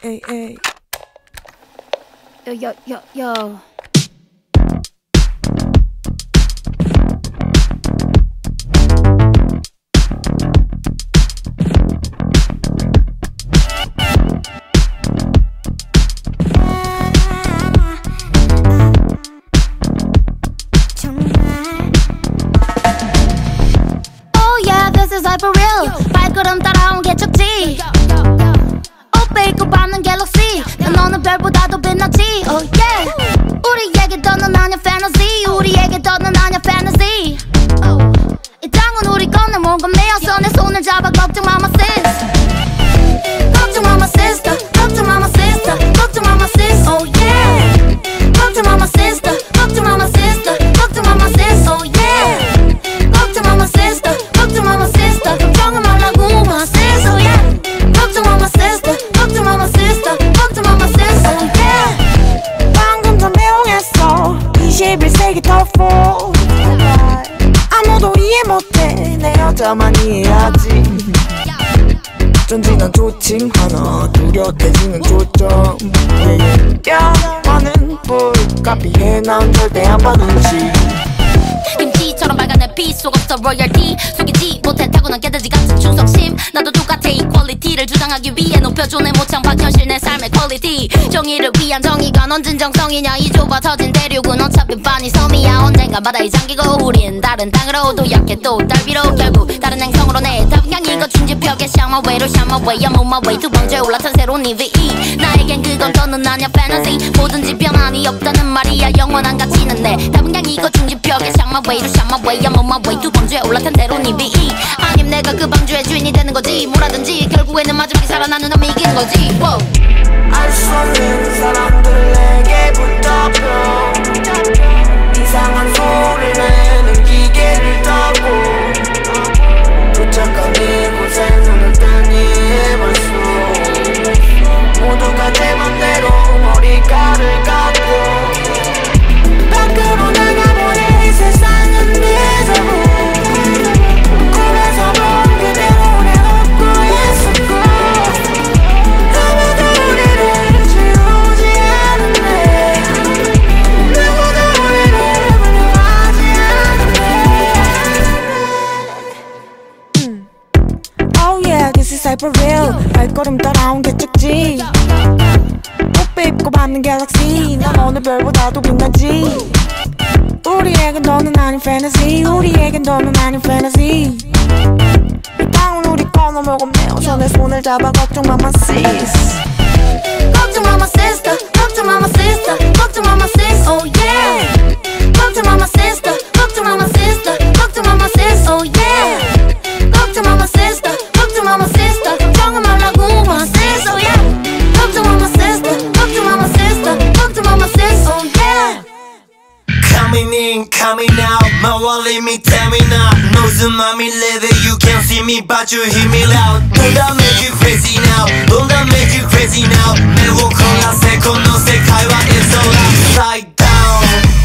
ay. Yo. This is like for real. 발걸음 따라온 개척지. 옷 입고 밟는 갤럭시. 너는 별보다도 빛나지. Oh yeah. 우리에게 더는 아냐 fantasy. 우리에게 더는 아냐 fantasy. 이 땅은 우리 건데 뭔가 매어서 내 손을 잡아 걱정 마 my sis. 걱정 마 my sister. 걱정 마 my sister. 걱정 마 my sis. Oh yeah. 걱정 마 my sister. 걱정 마 my sister. 걱정 마 my sis. Oh yeah. 걱정 마 my sister. 걱정 마 my sister. 걱정을 말라고 my sis. Oh yeah. 걱정 마 my sister. 걱정 마 my sister. 걱정 마 my sis. Oh yeah. 방금 전 배웅했어 21세기 터프 아무도 이해 못해 내 여자만 이해하지 전진한 조칭 하나 뚜렷해지는 초점 뼈만은 불가피해 난 절대 안 받는지 김치처럼 빨간 내 피 속 없어 로열티 속이지 못해 타고난 깨달지 같은 충성심 나도 똑같아 이퀄리티를 주장하기 위해 높여줘 내 모창 박현실 내 삶의 퀄리티 정의를 위한 정의가 넌 진정성이냐 이 좁아 터진 대륙은 어차피 반이 섬이야 언젠가 바다에 잠기고 우린 다른 땅으로 또 약해 또 달비로 결국 다른 행성으로 내 답은 향이 거친 지벽에 Shine my way to shine my way I'm on my way 두 번째 올라탄 새로운 EVE 나에겐 그건 더는 아냐 fantasy 뭐든지 변함이 없다는 말이야 영원한 가치는 내 답은 향이 거친 지벽에 Shine my way to shine my way I'm on my way 두 번째 올라탄 새로운 EVE 아님 내가 그 방주의 주인이 되는 거지 뭐라든지 결국에는 마지막에 살아나는 놈이 이기는 거지 알 수 없는 사람들에게 붙잡혀 이상한 소리를 내는 기계를 타고 도착한 이곳에 눈을 뜨니 해볼수 모두가 내 맘대로 머리카락을 감고 밖으로 나가보니 이 세상은 미serable 꿈에서 본 그대로 내 웃고 있었고 아무도 우리를 지우지 않았네 누구도 우리를 분명하지 않았네 Oh yeah, this is hyper real 발걸음 따라온 개척지 옷 입고 받는 갤럭시 난 오늘 별보다도 빛나지 우리에겐 너는 아닌 fantasy 우리에겐 너는 아닌 fantasy 이 땅은 우리 거 넘어가면 내어서 내 손을 잡아 걱정 마 my sis 걱정 마 my sister 걱정 마 my sister 걱정 마 my sis oh yeah 걱정 마 my sister 걱정 마 my sister 걱정 마 my sis oh yeah 걱정 마 my sister 걱정 마 my sister 걱정을 말라고 my sis oh yeah 걱정 마 my sister 걱정 마 my sister 걱정 마 my sis oh yeah Coming in, coming out, my wallet me tell me now knows I'm in leather, you can't see me but you hear me loud Don't that make you crazy now, don't that make you crazy now 매우 콜라 세컨 너 세카이와 it's all upside down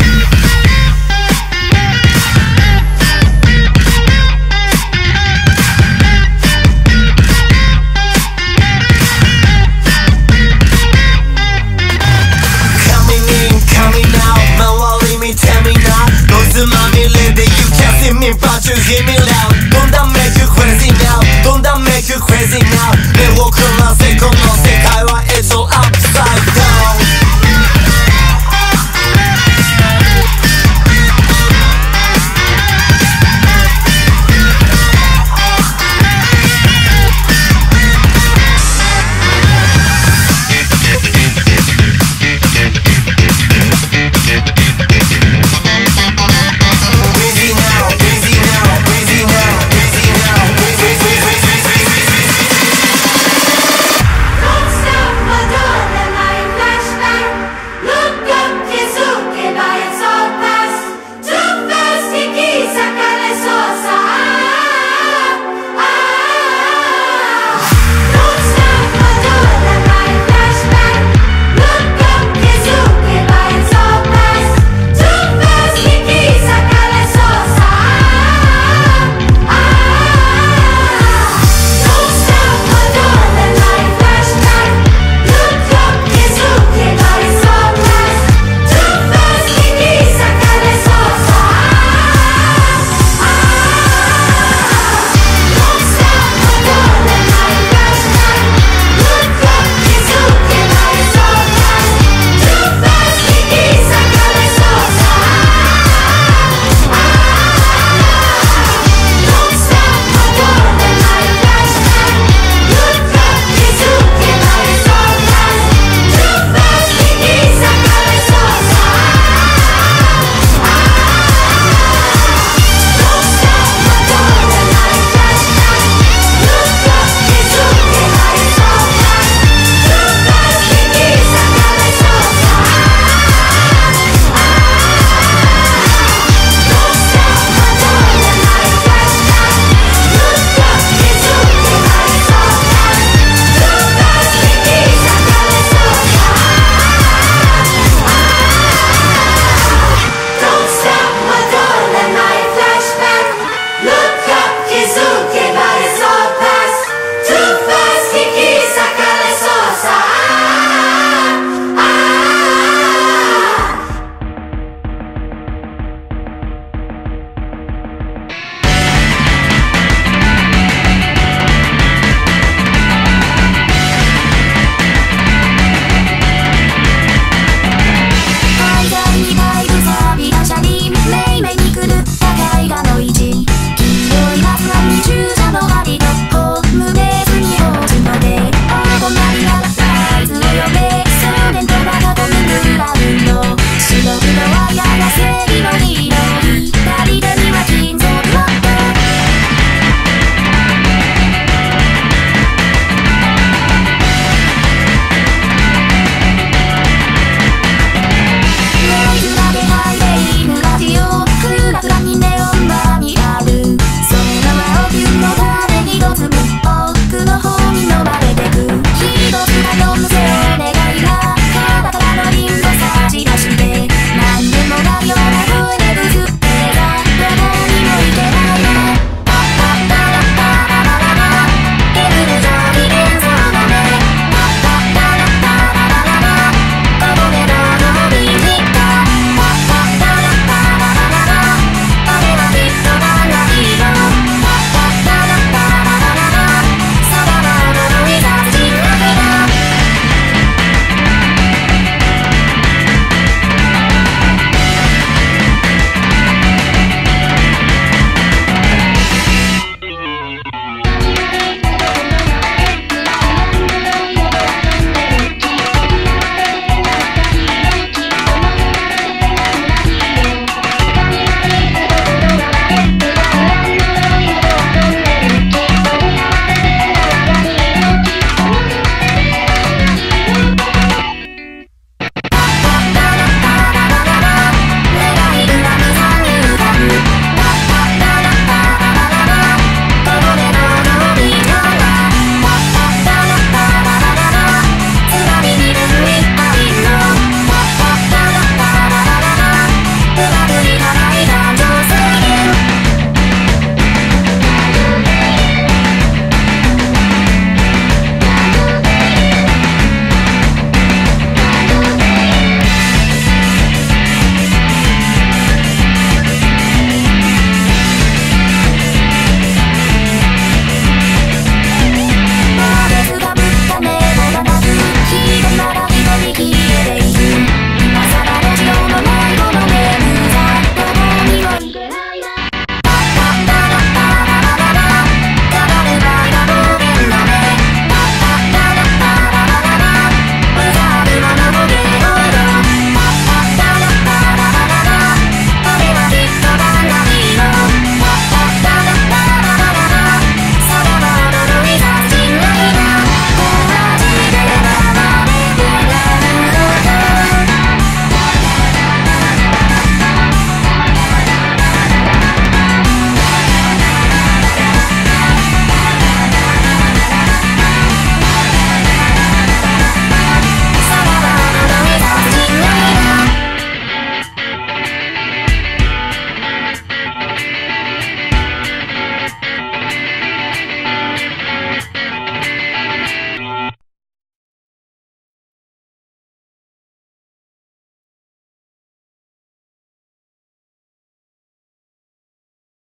Coming in, coming out, my wallet me tell me now knows I'm in leather, you can't see me but you hear me loud Don't that make you crazy now, don't that make you crazy now side